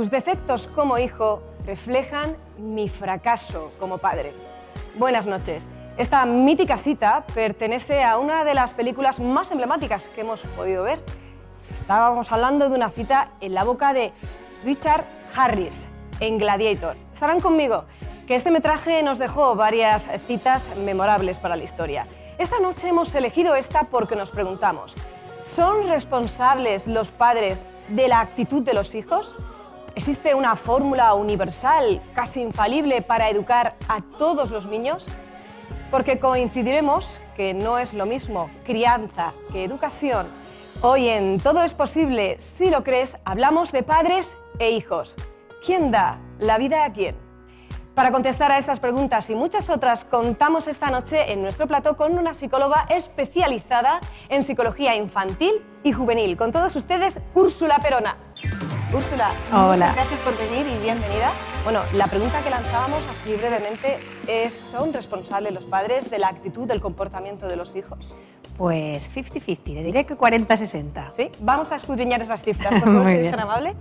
Tus defectos como hijo reflejan mi fracaso como padre. Buenas noches. Esta mítica cita pertenece a una de las películas más emblemáticas que hemos podido ver. Estábamos hablando de una cita en la boca de Richard Harris, en Gladiator. Estarán conmigo, que este metraje nos dejó varias citas memorables para la historia. Esta noche hemos elegido esta porque nos preguntamos, ¿son responsables los padres de la actitud de los hijos? ¿Existe una fórmula universal, casi infalible, para educar a todos los niños? Porque coincidiremos que no es lo mismo crianza que educación. Hoy en Todo es Posible, si lo crees, hablamos de padres e hijos. ¿Quién da la vida a quién? Para contestar a estas preguntas y muchas otras, contamos esta noche en nuestro plató con una psicóloga especializada en psicología infantil y juvenil. Con todos ustedes, Úrsula Perona. Úrsula, hola. Muchas gracias por venir y bienvenida. Bueno, la pregunta que lanzábamos así brevemente es, ¿son responsables los padres de la actitud, del comportamiento de los hijos? Pues 50-50, le diré que 40-60. ¿Sí? Vamos a escudriñar esas cifras, por favor, si eres tan amable.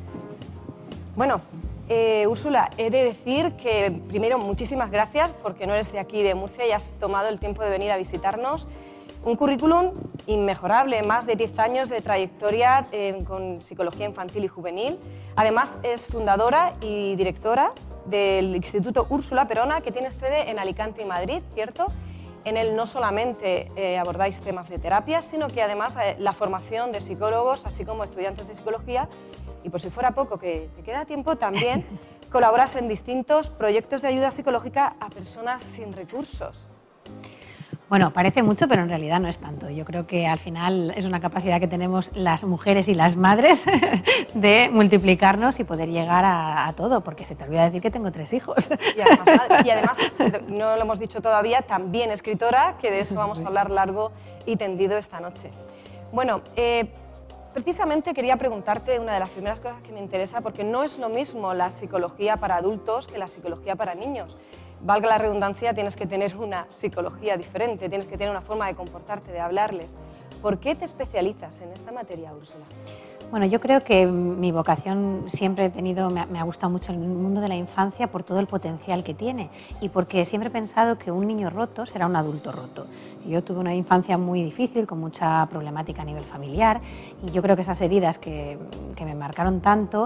Bueno, Úrsula, he de decir que primero muchísimas gracias porque no eres de aquí, de Murcia, y has tomado el tiempo de venir a visitarnos. Un currículum inmejorable, más de 10 años de trayectoria con psicología infantil y juvenil. Además, es fundadora y directora del Instituto Úrsula Perona, que tiene sede en Alicante y Madrid, ¿cierto? En él no solamente abordáis temas de terapia, sino que además la formación de psicólogos, así como estudiantes de psicología, y por si fuera poco, que te queda tiempo, también colaboras en distintos proyectos de ayuda psicológica a personas sin recursos. Bueno, parece mucho, pero en realidad no es tanto. Yo creo que al final es una capacidad que tenemos las mujeres y las madres de multiplicarnos y poder llegar a todo, porque se te olvida decir que tengo 3 hijos. Y además, no lo hemos dicho todavía, también escritora, que de eso vamos a hablar largo y tendido esta noche. Bueno, precisamente quería preguntarte una de las primeras cosas que me interesa, porque no es lo mismo la psicología para adultos que la psicología para niños. Valga la redundancia, tienes que tener una psicología diferente, tienes que tener una forma de comportarte, de hablarles. ¿Por qué te especializas en esta materia, Úrsula? Bueno, yo creo que mi vocación siempre he tenido, me ha gustado mucho el mundo de la infancia por todo el potencial que tiene y porque siempre he pensado que un niño roto será un adulto roto. Yo tuve una infancia muy difícil, con mucha problemática a nivel familiar, y yo creo que esas heridas que me marcaron tanto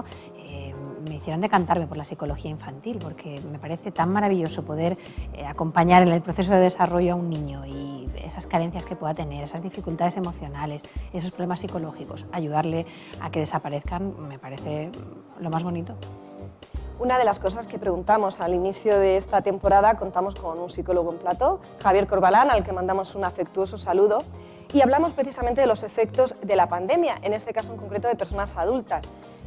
me hicieron decantarme por la psicología infantil, porque me parece tan maravilloso poder acompañar en el proceso de desarrollo a un niño y esas carencias que pueda tener, esas dificultades emocionales, esos problemas psicológicos, ayudarle a que desaparezcan, me parece lo más bonito. Una de las cosas que preguntamos al inicio de esta temporada, contamos con un psicólogo en plató, Javier Corbalán, al que mandamos un afectuoso saludo, y hablamos precisamente de los efectos de la pandemia, en este caso en concreto de personas adultas.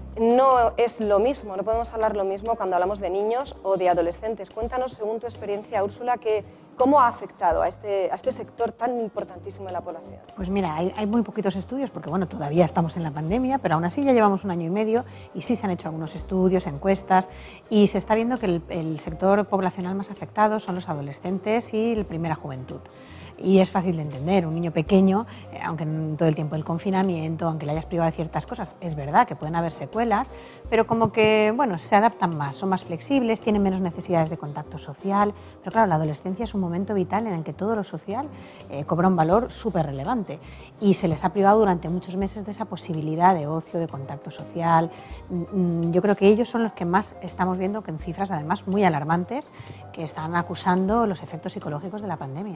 No es lo mismo, no podemos hablar lo mismo cuando hablamos de niños o de adolescentes. Cuéntanos, según tu experiencia, Úrsula, ¿cómo ha afectado a este sector tan importantísimo de la población? Pues mira, hay muy poquitos estudios, porque bueno, todavía estamos en la pandemia, pero aún así ya llevamos 1 año y medio y sí se han hecho algunos estudios, encuestas, y se está viendo que el sector poblacional más afectado son los adolescentes y la primera juventud. Y es fácil de entender, un niño pequeño, aunque todo el tiempo del confinamiento, aunque le hayas privado de ciertas cosas, es verdad que pueden haber secuelas, pero como que bueno, se adaptan más, son más flexibles, tienen menos necesidades de contacto social, pero claro, la adolescencia es un momento vital en el que todo lo social cobra un valor súper relevante y se les ha privado durante muchos meses de esa posibilidad de ocio, de contacto social. Yo creo que ellos son los que más estamos viendo, que en cifras además muy alarmantes, que están acusando los efectos psicológicos de la pandemia.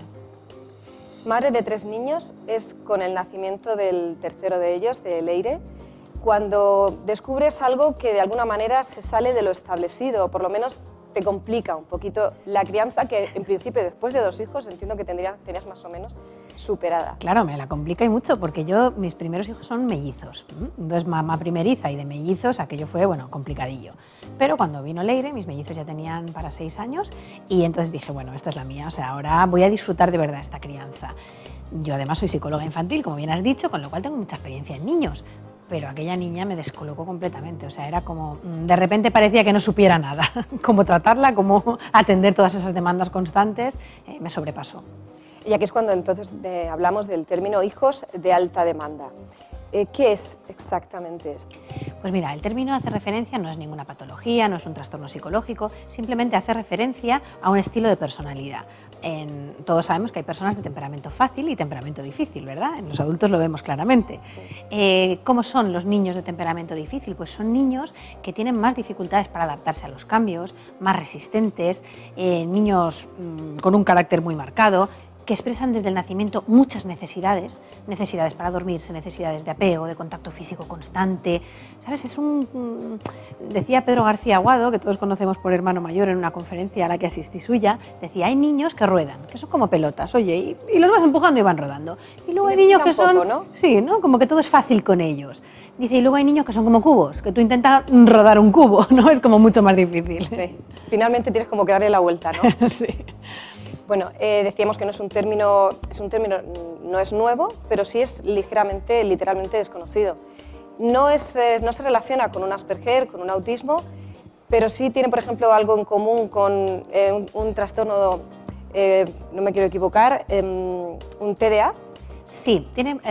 Madre de 3 niños, es con el nacimiento del tercero de ellos, de Leire, cuando descubres algo que de alguna manera se sale de lo establecido, o por lo menos te complica un poquito la crianza, que en principio después de 2 hijos entiendo que tenías más o menos superada. Claro, me la complica y mucho, porque mis primeros hijos son mellizos. Entonces, mamá primeriza y de mellizos, aquello fue, bueno, complicadillo. Pero cuando vino Leire, mis mellizos ya tenían para 6 años y entonces dije, bueno, esta es la mía, o sea, ahora voy a disfrutar de verdad esta crianza. Yo además soy psicóloga infantil, como bien has dicho, con lo cual tengo mucha experiencia en niños, pero aquella niña me descolocó completamente, o sea, era como, de repente parecía que no supiera nada, cómo tratarla, cómo atender todas esas demandas constantes, me sobrepasó. Y aquí es cuando entonces hablamos del término hijos de alta demanda. ¿Qué es exactamente esto? Pues mira, el término hace referencia, no es ninguna patología, no es un trastorno psicológico, simplemente hace referencia a un estilo de personalidad. Todos sabemos que hay personas de temperamento fácil y temperamento difícil, ¿verdad? En los adultos lo vemos claramente. ¿Cómo son los niños de temperamento difícil? Pues son niños que tienen más dificultades para adaptarse a los cambios, más resistentes, niños con un carácter muy marcado, que expresan desde el nacimiento muchas necesidades para dormirse, necesidades de apego, de contacto físico constante, ¿sabes? Decía Pedro García Aguado, que todos conocemos por hermano mayor en una conferencia a la que asistí suya, decía, hay niños que ruedan, que son como pelotas, oye, y los vas empujando y van rodando. Y luego hay niños que son, poco, ¿no? Sí, ¿no? Como que todo es fácil con ellos. Dice, y luego hay niños que son como cubos, que tú intentas rodar un cubo, ¿no? Es como mucho más difícil. Sí, finalmente tienes como que darle la vuelta, ¿no? Sí. Bueno, decíamos que no es un término, no es nuevo, pero sí es literalmente desconocido. No se relaciona con un Asperger, con un autismo, pero sí tiene, por ejemplo, algo en común con un trastorno, no me quiero equivocar, un TDA. Sí,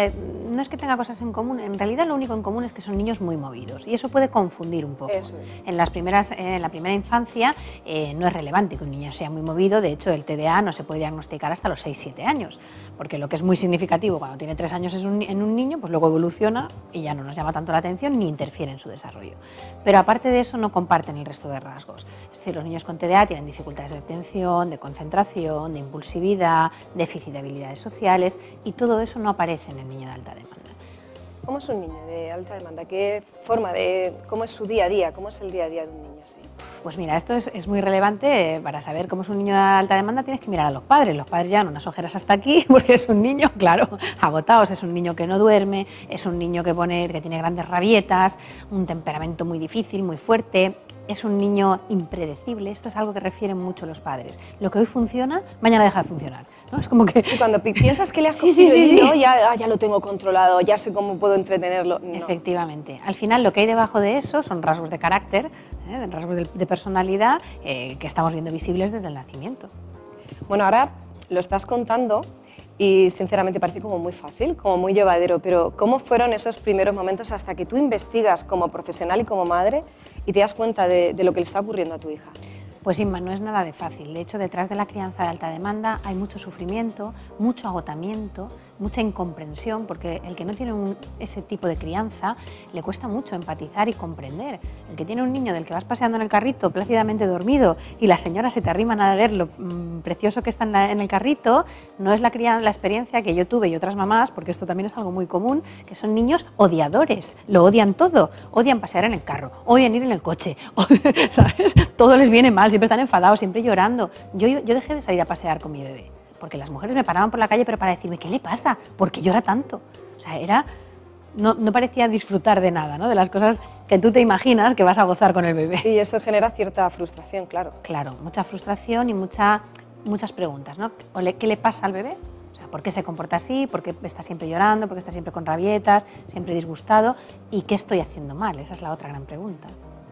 no es que tenga cosas en común, en realidad lo único en común es que son niños muy movidos y eso puede confundir un poco. Eso es. En la primera infancia no es relevante que un niño sea muy movido, de hecho el TDA no se puede diagnosticar hasta los 6-7 años, porque lo que es muy significativo cuando tiene 3 años en un niño, pues luego evoluciona y ya no nos llama tanto la atención ni interfiere en su desarrollo. Pero aparte de eso no comparten el resto de rasgos, es decir, los niños con TDA tienen dificultades de atención, de concentración, de impulsividad, déficit de habilidades sociales y todo eso no aparece en el niño de alta demanda. ¿Cómo es un niño de alta demanda? ¿Cómo es su día a día? ¿Cómo es el día a día de un niño así? Pues mira, esto es muy relevante. Para saber cómo es un niño de alta demanda tienes que mirar a los padres. Los padres llevan unas ojeras hasta aquí porque es un niño, claro, agotados. Es un niño que no duerme, es un niño que tiene grandes rabietas, un temperamento muy difícil, muy fuerte. Es un niño impredecible, esto es algo que refieren mucho los padres. Lo que hoy funciona, mañana deja de funcionar, ¿no? Es como que... Sí, cuando piensas que le has cogido el hilo, ya lo tengo controlado, ya sé cómo puedo entretenerlo. No. Efectivamente. Al final lo que hay debajo de eso son rasgos de carácter, rasgos de personalidad que estamos viendo visibles desde el nacimiento. Bueno, ahora lo estás contando y sinceramente parece como muy fácil, como muy llevadero, pero ¿cómo fueron esos primeros momentos hasta que tú investigas como profesional y como madre y te das cuenta de lo que le está ocurriendo a tu hija? Pues Inma, no es nada de fácil. De hecho, detrás de la crianza de alta demanda hay mucho sufrimiento, mucho agotamiento, mucha incomprensión, porque el que no tiene ese tipo de crianza le cuesta mucho empatizar y comprender. El que tiene un niño del que vas paseando en el carrito plácidamente dormido y las señoras se te arriman a ver lo precioso que está en el carrito, no es la experiencia que yo tuve y otras mamás, porque esto también es algo muy común, que son niños odiadores, lo odian todo, odian pasear en el carro, odian ir en el coche, ¿sabes? Todo les viene mal, siempre están enfadados, siempre llorando. Yo dejé de salir a pasear con mi bebé, porque las mujeres me paraban por la calle pero para decirme, ¿qué le pasa? ¿Por qué llora tanto? O sea, no parecía disfrutar de nada, ¿no? De las cosas que tú te imaginas que vas a gozar con el bebé. Y eso genera cierta frustración, claro. Claro, mucha frustración y muchas preguntas, ¿no? ¿Qué le pasa al bebé? O sea, ¿por qué se comporta así? ¿Por qué está siempre llorando? ¿Por qué está siempre con rabietas? ¿Siempre disgustado? ¿Y qué estoy haciendo mal? Esa es la otra gran pregunta.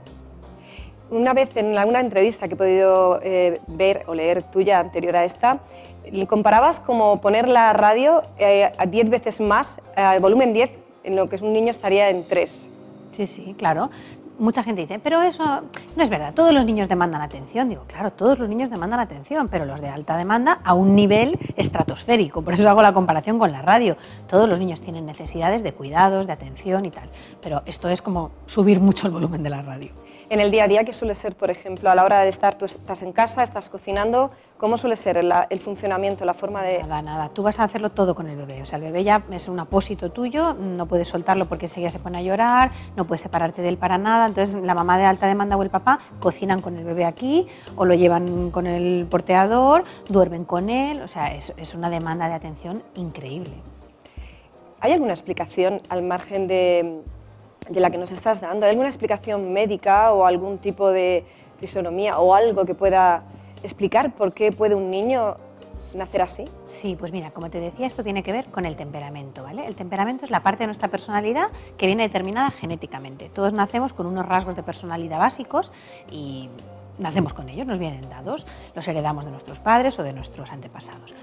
Una vez en alguna entrevista que he podido ver o leer tuya anterior a esta, le comparabas como poner la radio a 10 veces más, volumen 10, en lo que es un niño estaría en 3. Sí, claro. Mucha gente dice, pero eso no es verdad, todos los niños demandan atención. Digo, claro, todos los niños demandan atención, pero los de alta demanda a un nivel estratosférico. Por eso hago la comparación con la radio. Todos los niños tienen necesidades de cuidados, de atención y tal. Pero esto es como subir mucho el volumen de la radio. En el día a día, ¿qué suele ser, por ejemplo, a la hora de estar, tú estás en casa, estás cocinando, cómo suele ser el funcionamiento, la forma de...? Nada, tú vas a hacerlo todo con el bebé, o sea, el bebé ya es un apósito tuyo, no puedes soltarlo porque enseguida se pone a llorar, no puedes separarte de él para nada, entonces la mamá de alta demanda o el papá cocinan con el bebé aquí o lo llevan con el porteador, duermen con él, o sea, es una demanda de atención increíble. ¿Hay alguna explicación al margen de la que nos estás dando? ¿Hay alguna explicación médica o algún tipo de fisonomía o algo que pueda explicar por qué puede un niño nacer así? Sí, pues mira, como te decía, esto tiene que ver con el temperamento, ¿vale? El temperamento es la parte de nuestra personalidad que viene determinada genéticamente. Todos nacemos con unos rasgos de personalidad básicos y nacemos con ellos, nos vienen dados, los heredamos de nuestros padres o de nuestros antepasados.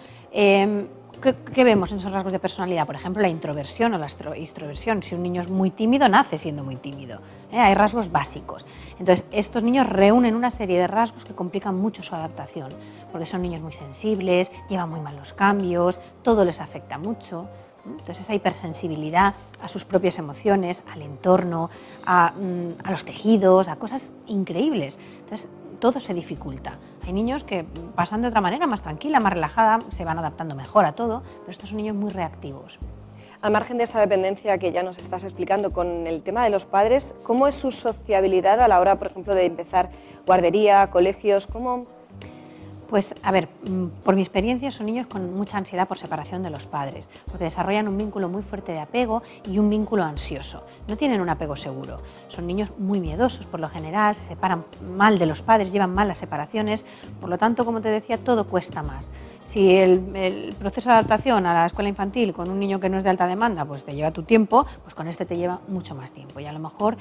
¿Qué vemos en esos rasgos de personalidad? Por ejemplo, la introversión o la extroversión. Si un niño es muy tímido, nace siendo muy tímido. Hay rasgos básicos. Entonces, estos niños reúnen una serie de rasgos que complican mucho su adaptación, porque son niños muy sensibles, llevan muy mal los cambios, todo les afecta mucho. Entonces, esa hipersensibilidad a sus propias emociones, al entorno, a los tejidos, a cosas increíbles. Entonces, todo se dificulta. Hay niños que pasan de otra manera, más tranquila, más relajada, se van adaptando mejor a todo, pero estos son niños muy reactivos. Al margen de esa dependencia que ya nos estás explicando con el tema de los padres, ¿cómo es su sociabilidad a la hora, por ejemplo, de empezar guardería, colegios? ¿Cómo? Pues, a ver, por mi experiencia son niños con mucha ansiedad por separación de los padres, porque desarrollan un vínculo muy fuerte de apego y un vínculo ansioso. No tienen un apego seguro. Son niños muy miedosos, por lo general, se separan mal de los padres, llevan mal las separaciones, por lo tanto, como te decía, todo cuesta más. Si el proceso de adaptación a la escuela infantil con un niño que no es de alta demanda pues te lleva tu tiempo, pues con este te lleva mucho más tiempo y a lo mejor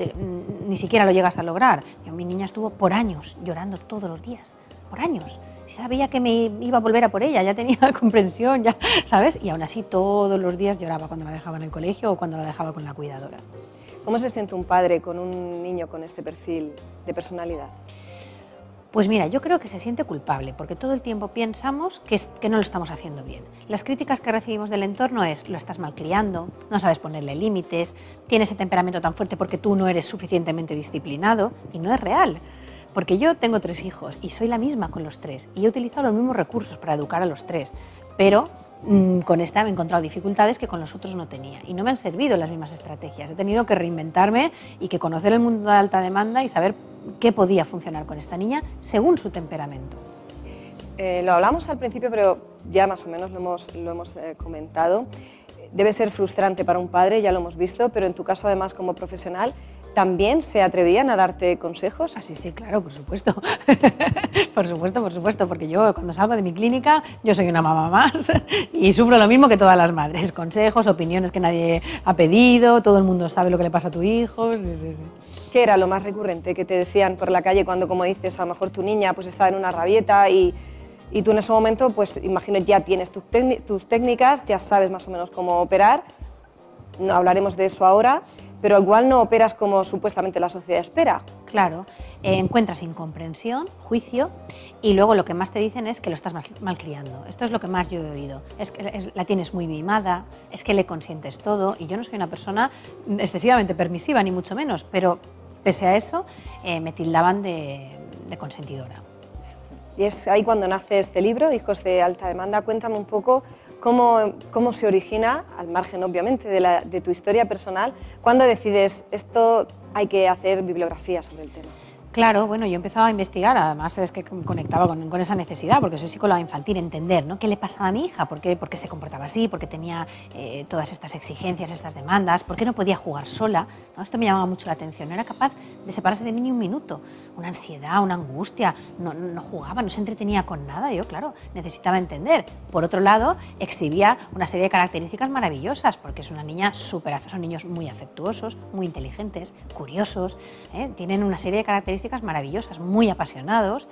ni siquiera lo llegas a lograr. Mi niña estuvo por años llorando todos los días. Por años. Sabía que me iba a volver a por ella, ya tenía comprensión, ya, ¿sabes? Y aún así todos los días lloraba cuando la dejaba en el colegio o cuando la dejaba con la cuidadora. ¿Cómo se siente un padre con un niño con este perfil de personalidad? Pues mira, yo creo que se siente culpable, porque todo el tiempo pensamos que no lo estamos haciendo bien. Las críticas que recibimos del entorno es, lo estás malcriando, no sabes ponerle límites, tienes ese temperamento tan fuerte porque tú no eres suficientemente disciplinado, y no es real. Porque yo tengo 3 hijos y soy la misma con los 3 y he utilizado los mismos recursos para educar a los 3, pero con esta me he encontrado dificultades que con los otros no tenía y no me han servido las mismas estrategias. He tenido que reinventarme y que conocer el mundo de alta demanda y saber qué podía funcionar con esta niña según su temperamento. Lo hablamos al principio, pero ya más o menos lo hemos comentado. Debe ser frustrante para un padre, ya lo hemos visto, pero en tu caso además como profesional, ¿también se atrevían a darte consejos? Sí, claro, por supuesto. Por supuesto, porque yo cuando salgo de mi clínica, yo soy una mamá más y sufro lo mismo que todas las madres. Consejos, opiniones que nadie ha pedido, todo el mundo sabe lo que le pasa a tu hijo. Sí. ¿Qué era lo más recurrente que te decían por la calle cuando, como dices, a lo mejor tu niña pues estaba en una rabieta y tú en ese momento, pues imagino ya tienes tus técnicas, ya sabes más o menos cómo operar, no hablaremos de eso ahora, pero igual no operas como supuestamente la sociedad espera. Claro, encuentras incomprensión, juicio y luego lo que más te dicen es que lo estás malcriando. Esto es lo que más yo he oído, es que la tienes muy mimada, es que le consientes todo y yo no soy una persona excesivamente permisiva ni mucho menos, pero pese a eso me tildaban de consentidora. Y es ahí cuando nace este libro, Hijos de alta demanda. Cuéntame un poco cómo se origina, al margen obviamente de tu historia personal, cuando decides esto hay que hacer bibliografía sobre el tema. Claro, bueno, yo empezaba a investigar, además es que conectaba con esa necesidad, porque soy psicóloga infantil, entender, ¿no?, qué le pasaba a mi hija, por qué se comportaba así, por qué tenía todas estas exigencias, estas demandas, por qué no podía jugar sola, ¿no? Esto me llamaba mucho la atención, no era capaz de separarse de mí ni un minuto, una ansiedad, una angustia, no jugaba, no se entretenía con nada, yo, claro, necesitaba entender. Por otro lado, exhibía una serie de características maravillosas, porque es una niña son niños muy afectuosos, muy inteligentes, curiosos, tienen una serie de características maravillosas, muy apasionados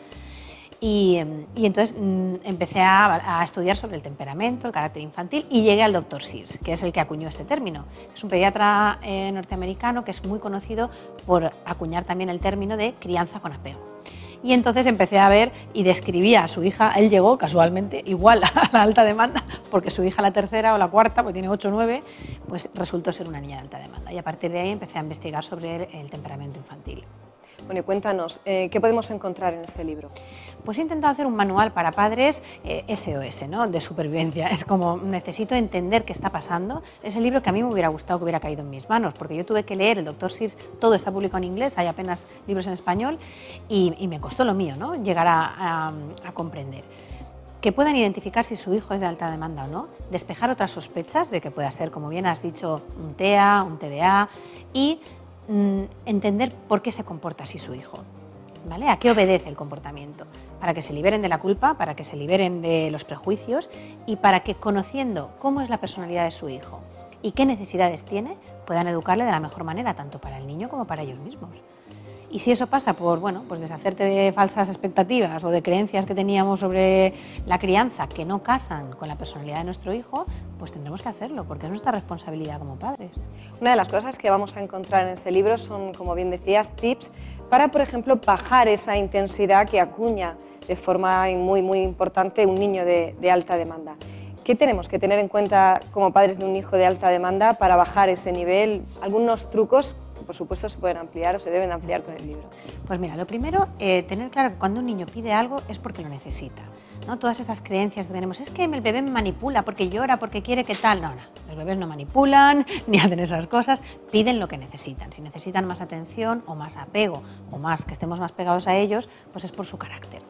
y entonces empecé a estudiar sobre el temperamento, el carácter infantil y llegué al Dr. Sears, que es el que acuñó este término. Es un pediatra norteamericano que es muy conocido por acuñar también el término de crianza con apego. Y entonces empecé a ver y describía a su hija, él llegó casualmente igual a la alta demanda, porque su hija la tercera o la cuarta, pues tiene 8 o 9, pues resultó ser una niña de alta demanda. Y a partir de ahí empecé a investigar sobre el temperamento infantil. Bueno, y cuéntanos, ¿qué podemos encontrar en este libro? Pues he intentado hacer un manual para padres SOS, ¿no?, de supervivencia. Es como, necesito entender qué está pasando. Es el libro que a mí me hubiera gustado que hubiera caído en mis manos, porque yo tuve que leer el Dr. Sears, todo está publicado en inglés, hay apenas libros en español, y me costó lo mío, ¿no?, llegar a comprender. Que puedan identificar si su hijo es de alta demanda o no, despejar otras sospechas de que pueda ser, como bien has dicho, un TEA, un TDA, y entender por qué se comporta así su hijo, ¿vale? ¿A qué obedece el comportamiento? Para que se liberen de la culpa, para que se liberen de los prejuicios y para que, conociendo cómo es la personalidad de su hijo y qué necesidades tiene, puedan educarle de la mejor manera, tanto para el niño como para ellos mismos. Y si eso pasa por, bueno, pues deshacerte de falsas expectativas o de creencias que teníamos sobre la crianza que no casan con la personalidad de nuestro hijo, pues tendremos que hacerlo, porque es nuestra responsabilidad como padres. Una de las cosas que vamos a encontrar en este libro son, como bien decías, tips para, por ejemplo, bajar esa intensidad que acuña de forma muy importante un niño de alta demanda. ¿Qué tenemos que tener en cuenta como padres de un hijo de alta demanda para bajar ese nivel? Algunos trucos que, por supuesto, se pueden ampliar o se deben ampliar con el libro. Pues mira, lo primero, tener claro que cuando un niño pide algo es porque lo necesita, ¿no? Todas estas creencias que tenemos, es que el bebé me manipula porque llora, porque quiere que tal. No, los bebés no manipulan ni hacen esas cosas, piden lo que necesitan. Si necesitan más atención o más apego o más que estemos más pegados a ellos, pues es por su carácter.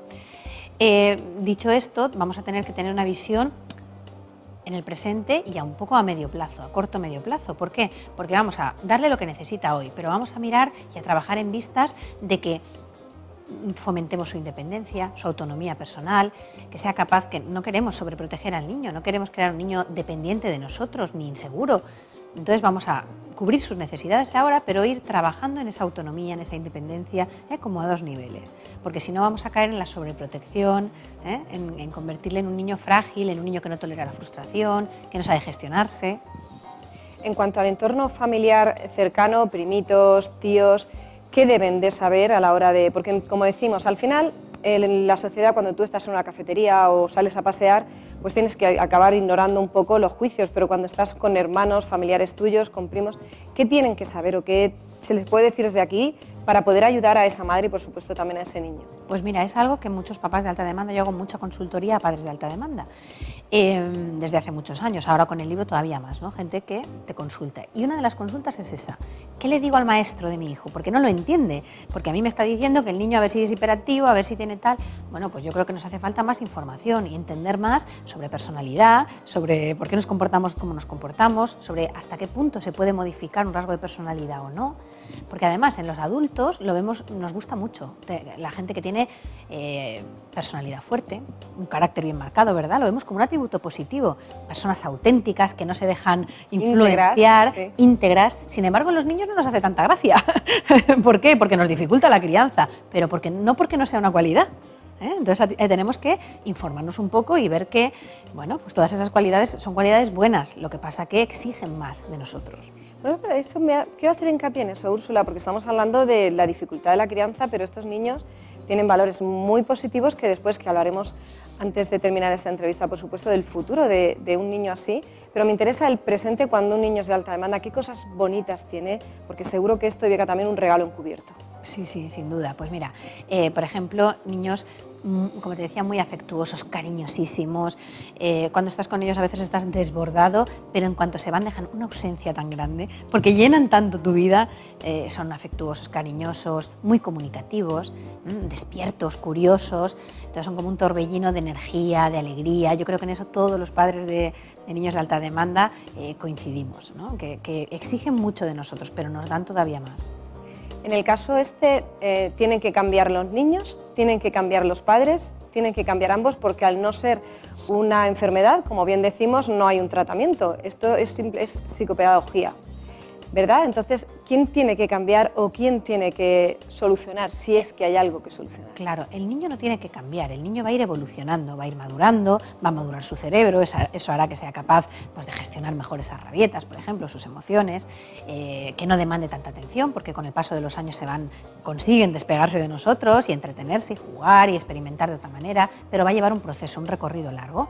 Dicho esto, vamos a tener que tener una visión en el presente y a un poco a medio plazo, a corto o medio plazo. ¿Por qué? Porque vamos a darle lo que necesita hoy, pero vamos a mirar y a trabajar en vistas de que fomentemos su independencia, su autonomía personal, que sea capaz, que no queremos sobreproteger al niño, no queremos crear un niño dependiente de nosotros ni inseguro. Entonces vamos a cubrir sus necesidades ahora, pero ir trabajando en esa autonomía, en esa independencia, como a dos niveles, porque si no vamos a caer en la sobreprotección, en convertirle en un niño frágil, en un niño que no tolera la frustración, que no sabe gestionarse. En cuanto al entorno familiar cercano, primitos, tíos, ¿qué deben de saber a la hora de...? Porque, como decimos, al final, en la sociedad, cuando tú estás en una cafetería o sales a pasear, pues tienes que acabar ignorando un poco los juicios, pero cuando estás con hermanos, familiares tuyos, con primos, ¿qué tienen que saber o qué se les puede decir desde aquí para poder ayudar a esa madre y, por supuesto, también a ese niño? Pues mira, es algo que muchos papás de alta demanda, yo hago mucha consultoría a padres de alta demanda, desde hace muchos años, ahora con el libro todavía más, ¿no? Gente que te consulta. Y una de las consultas es esa, ¿qué le digo al maestro de mi hijo? Porque no lo entiende, porque a mí me está diciendo que el niño a ver si es hiperactivo, a ver si tiene tal. Bueno, pues yo creo que nos hace falta más información y entender más sobre personalidad, sobre por qué nos comportamos como nos comportamos, sobre hasta qué punto se puede modificar un rasgo de personalidad o no. Porque además en los adultos lo vemos, nos gusta mucho, la gente que tiene personalidad fuerte, un carácter bien marcado, ¿verdad? Lo vemos como un atributo positivo, personas auténticas que no se dejan influenciar, íntegras. Sin embargo, en los niños no nos hace tanta gracia. ¿Por qué? Porque nos dificulta la crianza, pero no porque no sea una cualidad. Entonces tenemos que informarnos un poco y ver que, bueno, pues todas esas cualidades son cualidades buenas, lo que pasa que exigen más de nosotros. Bueno, pero eso quiero hacer hincapié en eso, Úrsula, porque estamos hablando de la dificultad de la crianza, pero estos niños tienen valores muy positivos que después, que hablaremos antes de terminar esta entrevista, por supuesto, del futuro de un niño así, pero me interesa el presente cuando un niño es de alta demanda, qué cosas bonitas tiene, porque seguro que esto llega también un regalo encubierto. Sí, sin duda. Pues mira, por ejemplo, niños, como te decía, muy afectuosos, cariñosísimos. Cuando estás con ellos a veces estás desbordado, pero en cuanto se van dejan una ausencia tan grande, porque llenan tanto tu vida, son afectuosos, cariñosos, muy comunicativos, despiertos, curiosos, entonces son como un torbellino de energía, de alegría. Yo creo que en eso todos los padres de niños de alta demanda coincidimos, ¿no? que exigen mucho de nosotros, pero nos dan todavía más. En el caso tienen que cambiar los niños, tienen que cambiar los padres, tienen que cambiar ambos, porque al no ser una enfermedad, como bien decimos, no hay un tratamiento. Esto es psicopedagogía, ¿verdad? Entonces, ¿quién tiene que cambiar o quién tiene que solucionar, si es que hay algo que solucionar? Claro, el niño no tiene que cambiar, el niño va a ir evolucionando, va a ir madurando, va a madurar su cerebro, eso hará que sea capaz, pues, de gestionar mejor esas rabietas, por ejemplo, sus emociones, que no demande tanta atención, porque con el paso de los años consiguen despegarse de nosotros y entretenerse y jugar y experimentar de otra manera, pero va a llevar un proceso, un recorrido largo.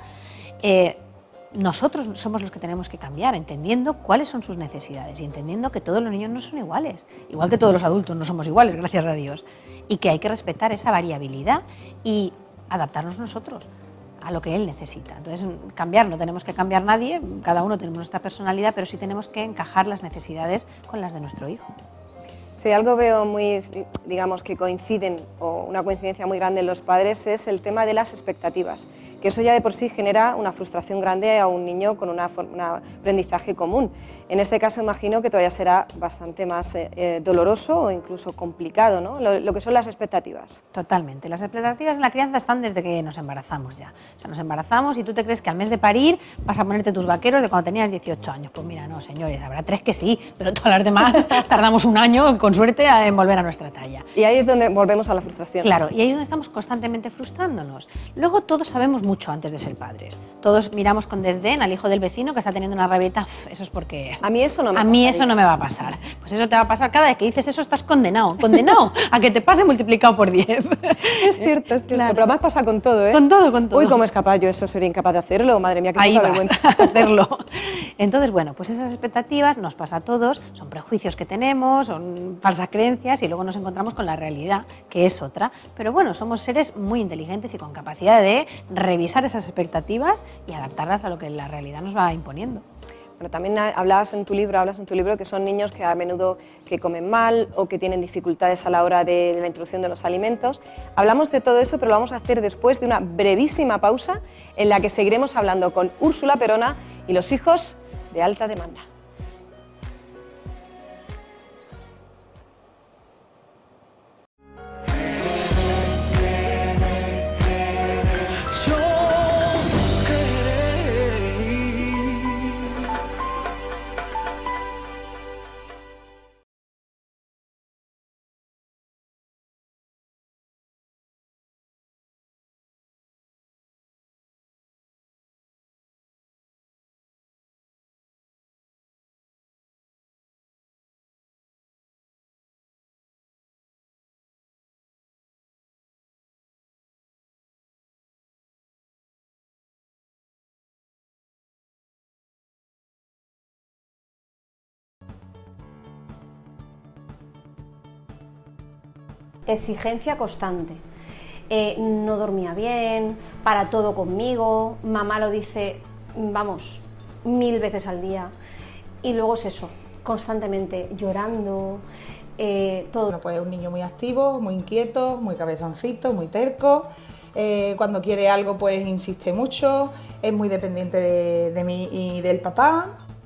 Nosotros somos los que tenemos que cambiar, entendiendo cuáles son sus necesidades y entendiendo que todos los niños no son iguales, igual que todos los adultos no somos iguales, gracias a Dios, y que hay que respetar esa variabilidad y adaptarnos nosotros a lo que él necesita. Entonces, cambiar, no tenemos que cambiar nadie, cada uno tenemos nuestra personalidad, pero sí tenemos que encajar las necesidades con las de nuestro hijo. Si algo veo muy, digamos, que coinciden, o una coincidencia muy grande en los padres, es el tema de las expectativas, que eso ya de por sí genera una frustración grande a un niño con un aprendizaje común. En este caso imagino que todavía será bastante más doloroso o incluso complicado, ¿no? Lo que son las expectativas. Totalmente. Las expectativas en la crianza están desde que nos embarazamos ya. O sea, nos embarazamos y tú te crees que al mes de parir vas a ponerte tus vaqueros de cuando tenías 18 años. Pues mira, no, señores, habrá 3 que sí, pero todas las demás tardamos un año con con suerte en volver a nuestra talla. Y ahí es donde volvemos a la frustración. Claro, y ahí es donde estamos constantemente frustrándonos. Luego todos sabemos mucho antes de ser padres. Todos miramos con desdén al hijo del vecino que está teniendo una rabieta, eso es porque... A mí eso no me va a pasar. Pues eso te va a pasar, cada vez que dices eso estás condenado a que te pase multiplicado por 10. Es cierto, claro. Pero además pasa con todo, ¿eh? Con todo, con todo. Uy, ¿cómo es capaz? Yo eso sería incapaz de hacerlo, madre mía, qué ahí poca vas vergüenza. a hacerlo. Entonces, bueno, pues esas expectativas nos pasa a todos, son prejuicios que tenemos, son falsas creencias y luego nos encontramos con la realidad, que es otra. Pero bueno, somos seres muy inteligentes y con capacidad de revisar esas expectativas y adaptarlas a lo que la realidad nos va imponiendo. Pero también hablas en tu libro que son niños que a menudo que comen mal o que tienen dificultades a la hora de la introducción de los alimentos. Hablamos de todo eso, pero lo vamos a hacer después de una brevísima pausa en la que seguiremos hablando con Úrsula Perona y los hijos de alta demanda. Exigencia constante. No dormía bien, para todo conmigo, mamá lo dice, vamos, 1000 veces al día. Y luego es eso, constantemente llorando, todo. Bueno, pues es un niño muy activo, muy inquieto, muy cabezoncito, muy terco. Cuando quiere algo pues insiste mucho, es muy dependiente de mí y del papá.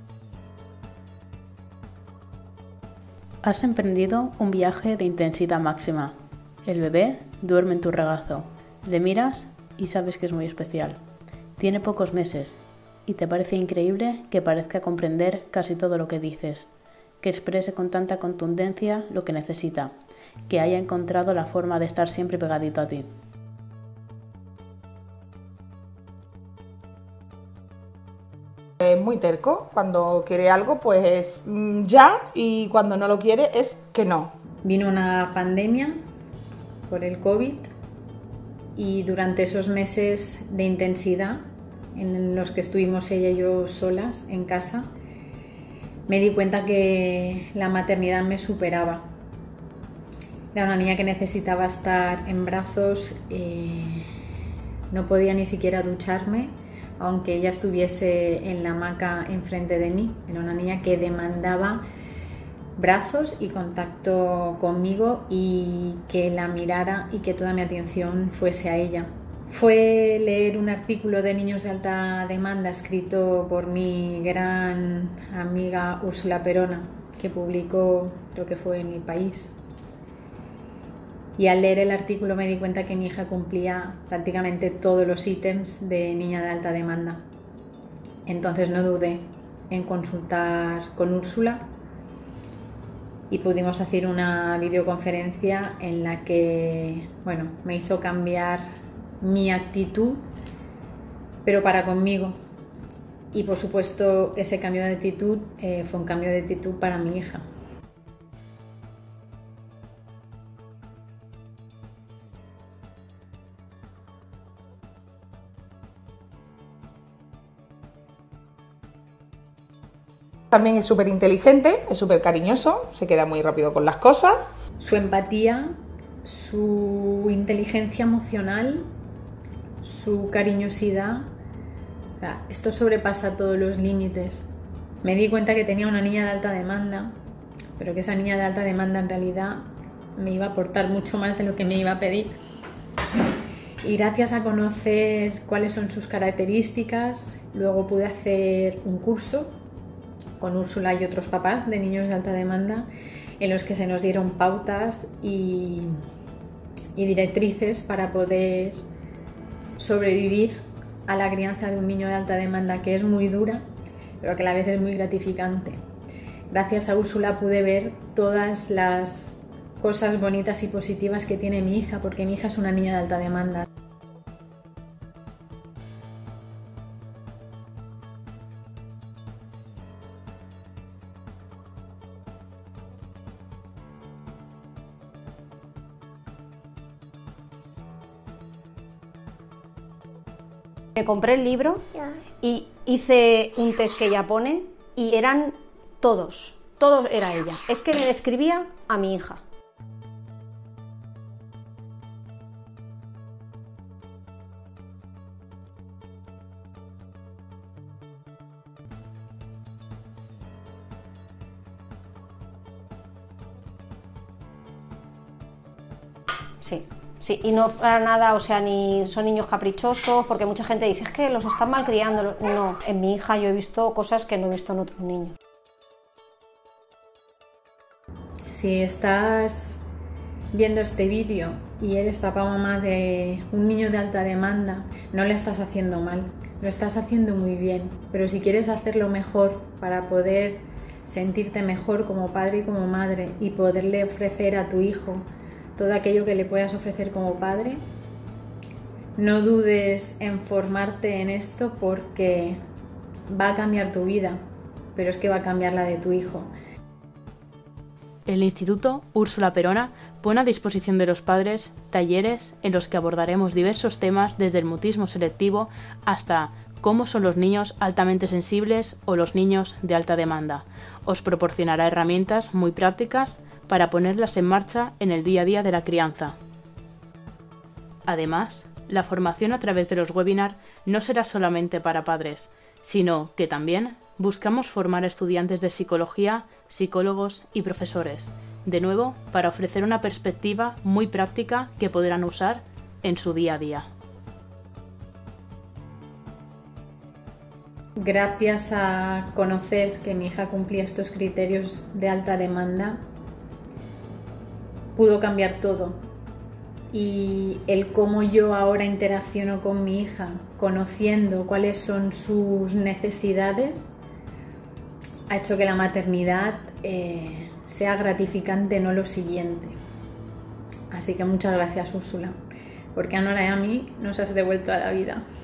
Has emprendido un viaje de intensidad máxima. El bebé duerme en tu regazo. Le miras y sabes que es muy especial. Tiene pocos meses y te parece increíble que parezca comprender casi todo lo que dices, que exprese con tanta contundencia lo que necesita, que haya encontrado la forma de estar siempre pegadito a ti. Es muy terco, cuando quiere algo pues es ya, y cuando no lo quiere es que no. Vino una pandemia por el COVID y durante esos meses de intensidad en los que estuvimos ella y yo solas en casa, me di cuenta que la maternidad me superaba. Era una niña que necesitaba estar en brazos, no podía ni siquiera ducharme, aunque ella estuviese en la hamaca enfrente de mí. Era una niña que demandaba brazos y contacto conmigo y que la mirara y que toda mi atención fuese a ella. Fue leer un artículo de niños de alta demanda escrito por mi gran amiga Úrsula Perona, que publicó, creo que fue en El País. Y al leer el artículo me di cuenta que mi hija cumplía prácticamente todos los ítems de niña de alta demanda. Entonces no dudé en consultar con Úrsula y pudimos hacer una videoconferencia en la que, bueno, me hizo cambiar mi actitud, pero para conmigo. Y por supuesto ese cambio de actitud fue un cambio de actitud para mi hija. También es súper inteligente, es súper cariñoso, se queda muy rápido con las cosas. Su empatía, su inteligencia emocional, su cariñosidad, o sea, esto sobrepasa todos los límites. Me di cuenta que tenía una niña de alta demanda, pero que esa niña de alta demanda en realidad me iba a aportar mucho más de lo que me iba a pedir. Y gracias a conocer cuáles son sus características, luego pude hacer un curso con Úrsula y otros papás de niños de alta demanda, en los que se nos dieron pautas y directrices para poder sobrevivir a la crianza de un niño de alta demanda, que es muy dura, pero que a la vez es muy gratificante. gracias a Úrsula pude ver todas las cosas bonitas y positivas que tiene mi hija, porque mi hija es una niña de alta demanda. Me compré el libro y hice un test que ella pone y eran todos era ella. Es que me describía a mi hija. Sí, y no para nada, o sea, ni son niños caprichosos, porque mucha gente dice, es que los están malcriando. No, en mi hija yo he visto cosas que no he visto en otros niños. Si estás viendo este vídeo y eres papá o mamá de un niño de alta demanda, no le estás haciendo mal, lo estás haciendo muy bien, pero si quieres hacerlo mejor para poder sentirte mejor como padre y como madre y poderle ofrecer a tu hijo todo aquello que le puedas ofrecer como padre, no dudes en formarte en esto, porque va a cambiar tu vida, pero es que va a cambiar la de tu hijo. El Instituto Úrsula Perona pone a disposición de los padres talleres en los que abordaremos diversos temas, desde el mutismo selectivo hasta cómo son los niños altamente sensibles o los niños de alta demanda. Os proporcionará herramientas muy prácticas para ponerlas en marcha en el día a día de la crianza. Además, la formación a través de los webinars no será solamente para padres, sino que también buscamos formar a estudiantes de psicología, psicólogos y profesores, de nuevo para ofrecer una perspectiva muy práctica que podrán usar en su día a día. Gracias a conocer que mi hija cumplía estos criterios de alta demanda, pudo cambiar todo. Y el cómo yo ahora interacciono con mi hija, conociendo cuáles son sus necesidades, ha hecho que la maternidad sea gratificante, no lo siguiente. Así que muchas gracias, Úrsula, porque a Nora y a mí nos has devuelto a la vida.